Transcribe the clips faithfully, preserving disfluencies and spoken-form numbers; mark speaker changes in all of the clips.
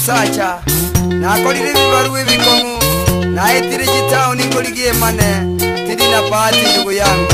Speaker 1: musacha nakolire bibaruwe bikomu naetire gitao nikoligie mane tiri na pati ndugu yangu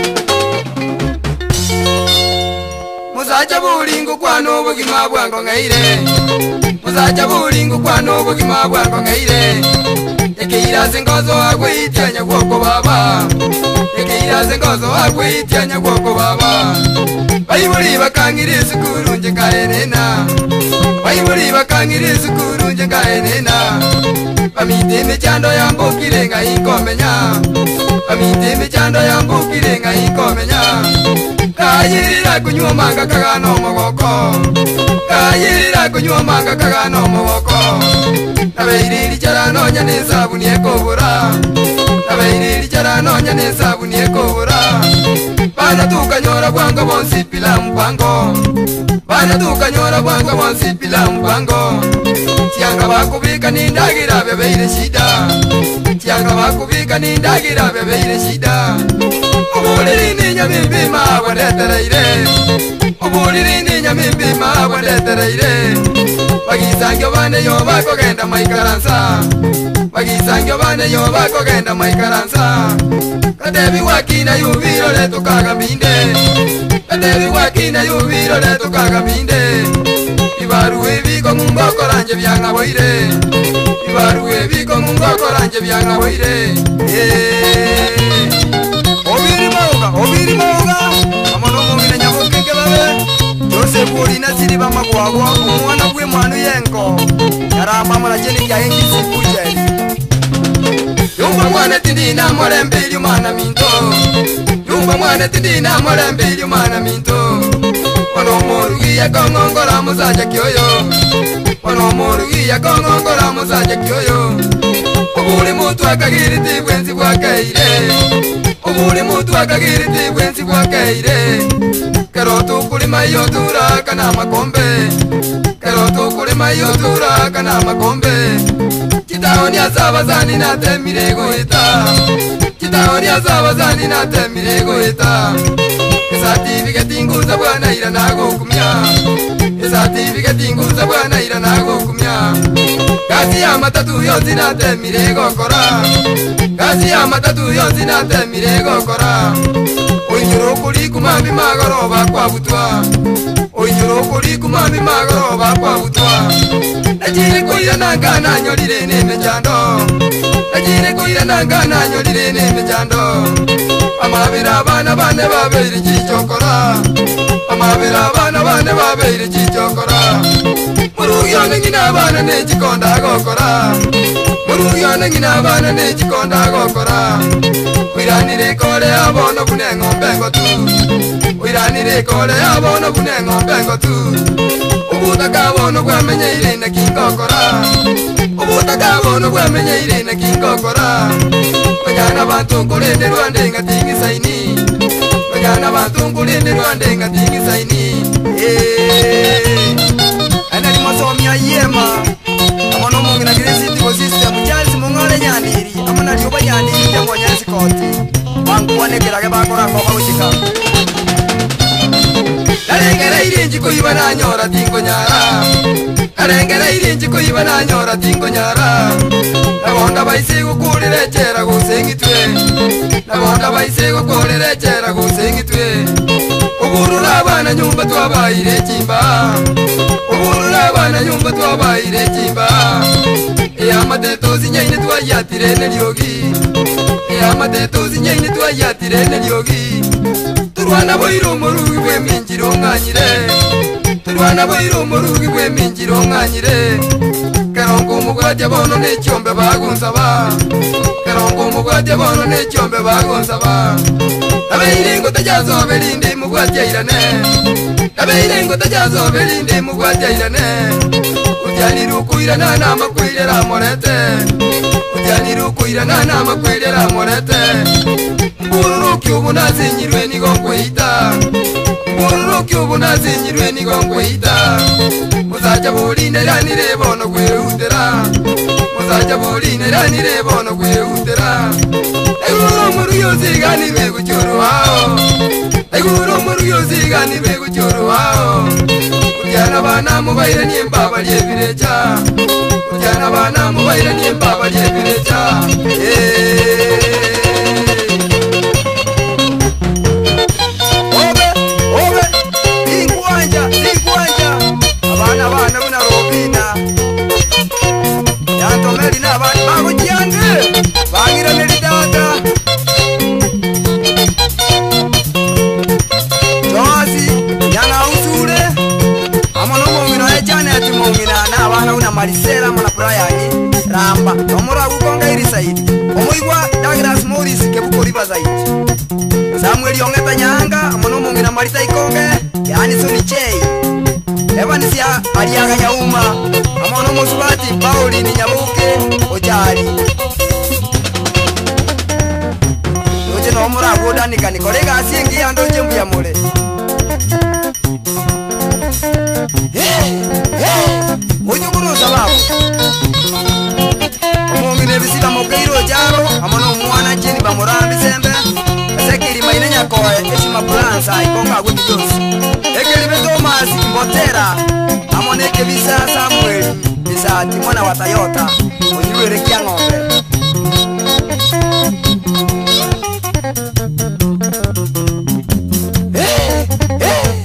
Speaker 1: musacha bulingu kwano bugima bwango ngaire musacha bulingu kwano bugima bwango ngaire ekeira zingozo akwityanya kwoko baba ekeira zingozo akwityanya kwoko baba bayibuli bakangire sukuru nje kaenena bayibuli bakangire sukuru nje kaenena bamite michando yambukire nga inkomenya bamite michando yambukire nga inkomenya kayirira kunywa manga kagano mogoko kayirira kunywa manga kagano mogoko nabeiriri charano nyane sabuni ekobura nabeiriri charano nyane sabuni ekobura bana tukanyora bwango bonsi pila mpango bana tukanyora bwango bonsi pila mpango tianga bakubika nindagira bebeire shida tianga bakubika nindagira bebeire shida ubuliri ni nyamimbi mabondetereire ubuliri ni nyamimbi mabondetereire bagisangyo bane yo bakogenda maikaransa bagisangyo bane yo bakogenda maikaransa kadebi wakina yubiro leto kagambinde kadebi wakina yubiro leto kagambinde ibaruwe biko mungokoranje byangaboire ibaruwe biko mungokoranje byangaboire eh obiri mauga obiri mauga amono mungine nyabukike babe Jose buri nasiri bamagwagwa umwana gwe mwanu yenko yaramba mara jeni ya engi sibuje Yumba mwana tindina morembe yumana minto Yumba mwana tindina morembe yumana minto Wano morugi ya kongongora musaja kyoyo Wano morugi ya kongongora musaja kyoyo Ubuli mutu akagiriti bwenzi bwakaire Ubuli mutu akagiriti bwenzi bwakaire Kerotu kulima yotura kana makombe Kerotu kulima yotura kana makombe Chitaoni azabazani na temire goita Chitaoni azabazani na temire goita Certificate nguza bwana ira nago kumya Certificate nguza bwana ira nago kumya Kazi ya matatu yozi na temire gokora Kazi ya matatu yozi na temire gokora Oinyoro kuri kumami magaro bakwa butwa Oinyoro kuri kumami magaro bakwa butwa Najire kuira nangana nyolire ne mejando Najire kuira nangana nyolire ne mejando Amabira bana bane babeire chichokora Amabira bana bane babeire chichokora Muruyo ngina bana ne chikonda gokora Muruyo ngina bana ne chikonda gokora Wiranire kore abono bunengo mbengo tu Wiranire kore abono bunengo mbengo tu Ubuta kabono gwamenye irene kingokora Ubuta kabono gwamenye irene kingokora Bajana bantu kulende rwande ngatingi saini Bajana bantu kulende rwande ngatingi saini Eh Anali masomi ayema Amono mungi na gresiti ko system Jasi mungole nyaniri Amona lioba nyaniri Jango nyasi koti Bangu wane kirage bakora kwa mawishika Narengera irinji kuiba na nyora tingo nyara Narengera irinji kuiba na nyora tingo nyara Nabonda baisi gukurire chera gusengitwe Nabonda baisi gukurire chera gusengitwe Uburura abana nyumba twabayire chimba Uburura abana nyumba twabayire chimba Eya mateto zinyaine twayatire neliogi Eya mateto zinyaine twayatire neliogi Turwana boiro morugi bwe minjiro nganyire Turwana boiro morugi bwe minjiro nganyire Karongo mugwaje bono ne cyombe bagunsaba Karongo mugwaje bono ne cyombe bagunsaba Abeyirengo tajazo belinde mugwaje irane Abeyirengo tajazo belinde mugwaje irane Ujani rukuira na nama kwirera morete Ujani rukuira na nama kwirera morete Bururuki ubunazinyirwe nigongweita Bururuki ubunazinyirwe nigongweita Muzaja bulinde ranire bono gwehutera Muzaja bulinde ranire bono gwehutera Eguro muruyo zigani begu churu hao Eguro muruyo zigani begu churu hao Ujana ba bana mubaire ni mbaba lyebirecha Ujana bana mubaire ni mbaba lyebirecha Obe, obe, lingwanja, lingwanja Abana bana buna robina Yanto meri na bana bago jiande Bangira neri data Joasi, yana usure Amono mongina ejane ati mongina Na abana una marisela mona Brian Ramba, omura gukonga iri saidi Omoigwa Douglas Morris kebuko riba zaidi Samuel Yongeta Nyanga Amono mongina marita ikonge Yani suni chei Evanisi ya Ariaga Nyauma Amono Musubati Pauli ni Nyamuke Ojari Noje no omura guda nikani Korega asiengi ya ndoje mbuya mule Hey, hey Ujukuru sababu Omongine bisila mokeiro jaro Amono mwana jini bamurambi sembe Esekiri maine nyakoe Eshima pulansa ikonga guti josi Ekeli beto masi mbotera Amoneke bisa Samuel Bisa timona watayota Ujiwe rekia ngombe Hey, hey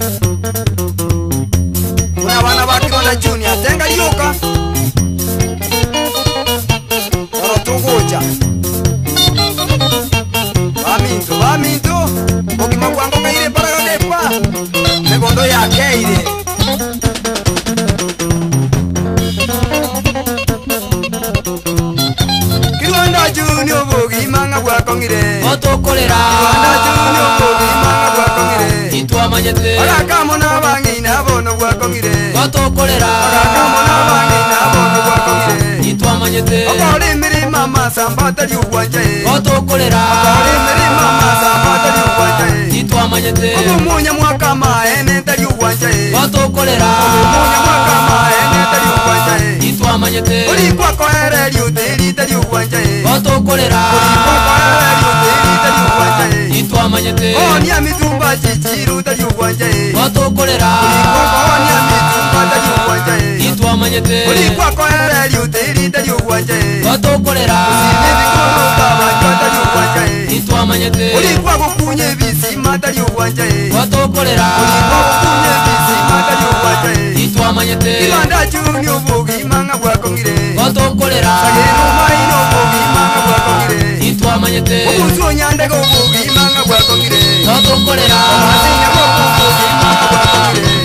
Speaker 1: Una wana bakironda junior Tenga yuka Ono tunguja Baminto, baminto Okima kwango kaire para gadepa Negondo ya keire Kiwanda junior bogi manga kwa kongire
Speaker 2: Moto kolera
Speaker 1: Kiwanda junior bogi manga kwa kongire
Speaker 2: Itwa manyete
Speaker 1: Ola kamo na bangi na bono kwa kongire
Speaker 2: Moto kolera
Speaker 1: Ola kamo na bangi na bono kwa kongire
Speaker 2: Itwa manyete
Speaker 1: Okori miri mama sambata liuwanje
Speaker 2: Moto kolera
Speaker 1: Okori miri mama sambata liuwanje
Speaker 2: Itwa manyete
Speaker 1: Okumunya mwaka maene taliuwanje
Speaker 2: Moto kolera
Speaker 1: Okumunya mwaka maene taliuwanje
Speaker 2: Itwa manyete
Speaker 1: Olipwa koere liuteri taliuwanje
Speaker 2: Moto kolera
Speaker 1: Olipwa koere liuteri taliuwanje
Speaker 2: Itwa manyete
Speaker 1: Onya mitumba chichiru taliuwanje
Speaker 2: Moto kolera
Speaker 1: Olipwa konya mitumba taliuwanje
Speaker 2: Itwa manyete
Speaker 1: Olipwa koere liuteri taliuwanje
Speaker 2: Moto kolera
Speaker 1: Sinevi kuruka majwa taliuwanje
Speaker 2: Itwa manyete
Speaker 1: Olipwa kukunye visima taliuwanje
Speaker 2: Moto kolera
Speaker 1: Olipwa kukunye visima taliuwanje
Speaker 2: Itwa manyete
Speaker 1: Kiwanda juni ubugi manga kwa kongire
Speaker 2: Moto kolera
Speaker 1: Sageno maino ubugi manga kwa kongire
Speaker 2: Itwa manyete
Speaker 1: Obuzu nyandego ubugi manga kwa kongire
Speaker 2: Moto kolera
Speaker 1: Omasinya ubugi manga kwa kongire